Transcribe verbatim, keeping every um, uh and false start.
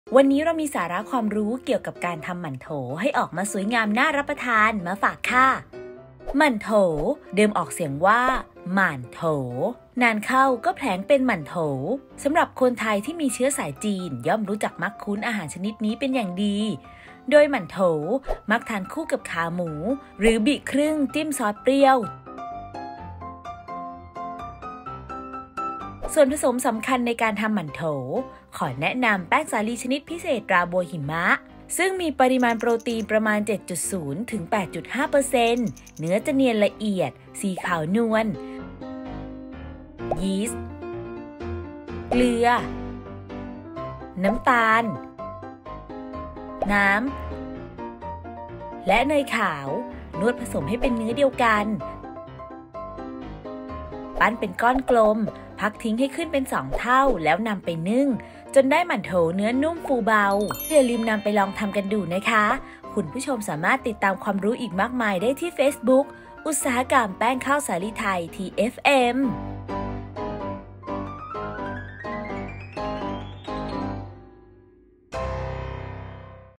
วันนี้เรามีสาระความรู้เกี่ยวกับการทำหมั่นโถให้ออกมาสวยงามน่ารับประทานมาฝากค่ะหมั่นโถเดิมออกเสียงว่าหมั่นโถนานเข้าก็แผลงเป็นหมั่นโถสำหรับคนไทยที่มีเชื้อสายจีนย่อมรู้จักมักคุ้นอาหารชนิดนี้เป็นอย่างดีโดยหมั่นโถมักทานคู่กับขาหมูหรือบิครึ่งจิ้มซอสเปรี้ยวส่วนผสมสำคัญในการทำหมั่นโถขอแนะนำแป้งสาลีชนิดพิเศษตราบัวหิมะซึ่งมีปริมาณโปรตีนประมาณ เจ็ดจุดศูนย์ ถึง แปดจุดห้าเปอร์เซ็นต์ เนื้อจะเนียนละเอียดสีขาวนวลยีสต์เกลือน้ำตาลน้ำและเนยขาวนวดผสมให้เป็นเนื้อเดียวกันปั้นเป็นก้อนกลมพักทิ้งให้ขึ้นเป็นสองเท่าแล้วนำไปนึ่งจนได้หมั่นโถเนื้อนุ่มฟูเบาอย่าลืมนำไปลองทำกันดูนะคะคุณผู้ชมสามารถติดตามความรู้อีกมากมายได้ที่ Facebook อุตสาหกรรมแป้งข้าวสาลีไทย ที เอฟ เอ็ม